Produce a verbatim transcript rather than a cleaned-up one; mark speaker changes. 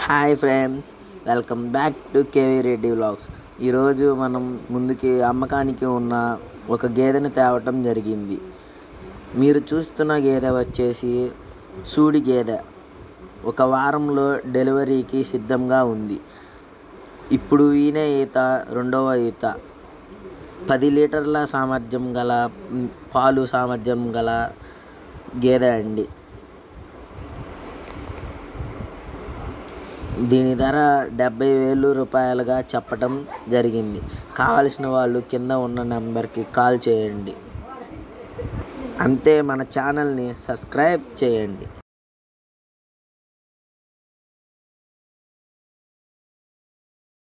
Speaker 1: Hi friends, welcome back to KV Reddy vlogs. ఈరోజు మనం ముందుకి అమ్మకానికి ఉన్న ఒక గేదెని తేవటం జరిగింది. మీరు చూస్తున్న గేదె వచ్చేసి సూడి గేదె. ఒక వారంలో డెలివరీకి సిద్ధంగా ఉంది. ఇప్పుడు ఈనే ఈత రెండవ ఈత. పది లీటర్ల సామర్థ్యం గల పాలు సామర్థ్యం గల గేదె అండి. దీని ధర డెబ్బై వేలు రూపాయలుగా చెప్పటం జరిగింది. కావలసిన వాళ్ళు కింద ఉన్న నెంబర్కి కాల్ చేయండి. అంతే, మన ఛానల్ని సబ్స్క్రైబ్ చేయండి.